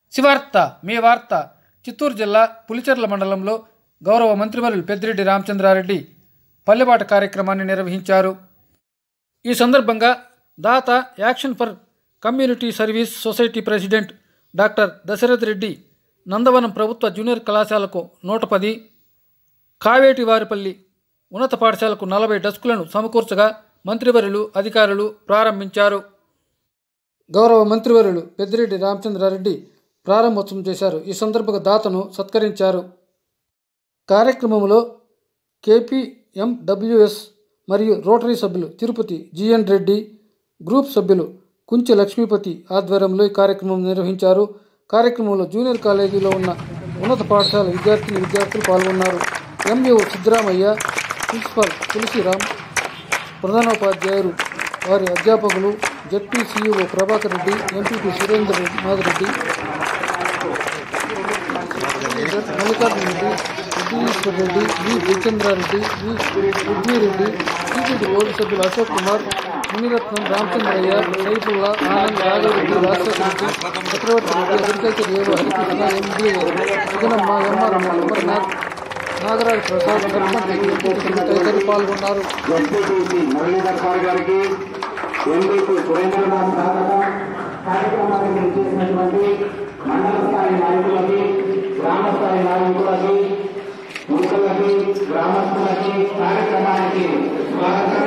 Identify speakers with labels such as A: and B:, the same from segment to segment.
A: శివార్త మీ వార్త. చిత్తూరు జిల్లా పులిచెర్ల మండలంలో గౌరవ మంత్రివర్యులు పెద్దిరెడ్డి రామచంద్రారెడ్డి పల్లెబాట కార్యక్రమాన్ని నిర్వహించారు. ఈ సందర్భంగా దాత action for community service society president doctor Dasharath Reddy Nandavanam ప్రభుత్వ జూనియర్ కళాశాలకు 110, కావేటివారిపల్లి ఉన్నత పాఠశాలకు 40 డస్కులను సమకూర్చగా మంత్రివర్యులు అధికారులు ప్రారంభించారు. గౌరవ మంత్రివర్యులు పెద్దిరెడ్డి రామచంద్రారెడ్డి ప్రారంభోత్సవం చేశారు. ఈ సందర్భంగా దాతను సత్కరించారు. కార్యక్రమంలో KPMWS మరియు రోటరీ సభ్యులు తిరుపతి GN రెడ్డి, గ్రూప్ సభ్యులు కుంచె లక్ష్మీపతి ఆధ్వర్యంలో ఈ కార్యక్రమం నిర్వహించారు. కార్యక్రమంలో జూనియర్ కాలేజీలో ఉన్న ఉన్నత పాఠశాల విద్యార్థులు పాల్గొన్నారు. MAO సిద్ధరామయ్య, ప్రిన్సిపాల్ తులసిరామ్, ప్రధానోపాధ్యాయులు వారి అధ్యాపకులు, ZPCEO Prabhakar Reddy, MPP Surendranath Reddy, Mallikarjuna Reddy, Siddheshwar Reddy, V Jayachandrareddy, V Prithvireddy, TTD board సభ్యులు Ashok Kumar, Muniratnam, Ramachandraiah, Saifulla, Anand, Raghavareddy, Rajasekhara Reddy, Chakravarthi Reddy, agriculture AO Harikrishna, MDA Suganamma, Amarnath, Nagaraj Prasad, తదితరులు పాల్గొన్నారు.
B: కార్యక్రమానికి చేసినటువంటి మండల స్థాయి నాయకులకి, గ్రామ స్థాయి నాయకులకి, ముఖ్యులకి, గ్రామస్తులకి కార్యక్రమానికి స్వాగతం.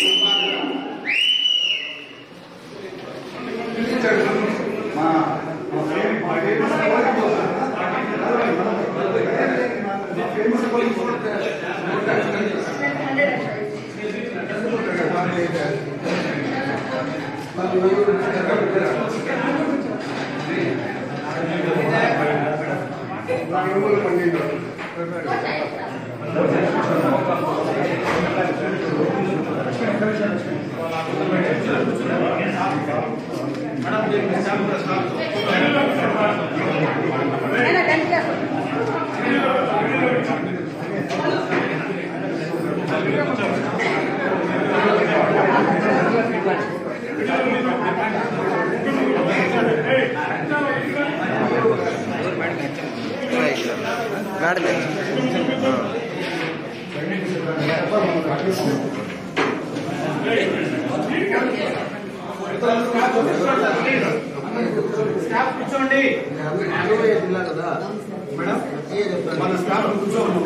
B: కూర్చోండి కదా మేడం, మన స్టాఫ్ కూర్చోండి.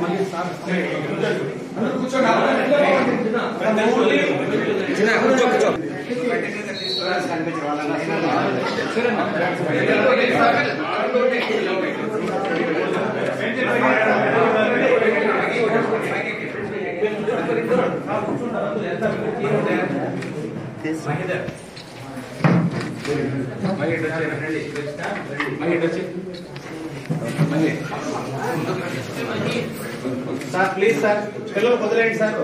B: సార్ ప్లీజ్ సార్, పిల్లలు వదిలేండి సార్.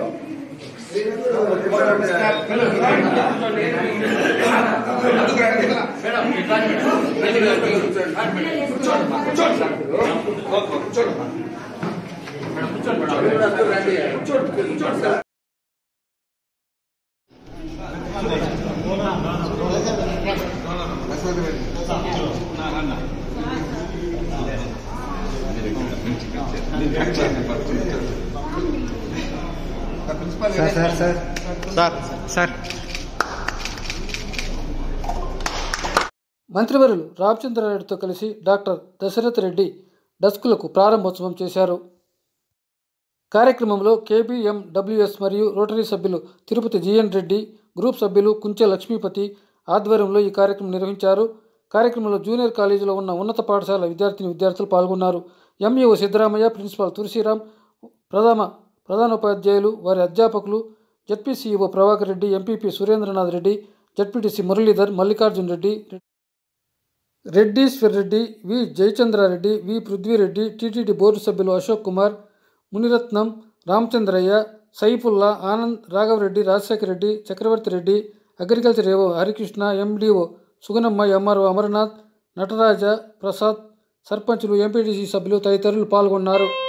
A: మంత్రివర్యులు రామచంద్రారెడ్డితో కలిసి డాక్టర్ దశరథ్ రెడ్డి డస్కులకు ప్రారంభోత్సవం చేశారు. కార్యక్రమంలో KPMWS మరియు రోటరీ సభ్యులు తిరుపతి GN రెడ్డి, గ్రూప్ సభ్యులు కుంచె లక్ష్మీపతి ఆధ్వర్యంలో ఈ కార్యక్రమం నిర్వహించారు. కార్యక్రమంలో జూనియర్ కాలేజీలో ఉన్న ఉన్నత పాఠశాల విద్యార్థులు పాల్గొన్నారు. MAO సిద్ధరామయ్య, ప్రిన్సిపాల్ తులసిరామ్, ప్రధానోపాధ్యాయులు వారి అధ్యాపకులు, ZPCEO Prabhakar Reddy, MPP Surendranath Reddy, ZPTC Muralidhar, Mallikarjuna Reddy, Reddeeswar Reddy, V Jayachandrareddy, V Prithvireddy, TTD board సభ్యులు Ashok Kumar, Muniratnam, Ramachandraiah, Saifulla, Anand, Raghavareddy, Rajasekhara Reddy, Chakravarthi Reddy, agriculture AO Harikrishna, MDO Suganamma, MRO Amarnath, Nataraja Prasad, సర్పంచులు, MPTC సభ్యులు తదితరులు పాల్గొన్నారు.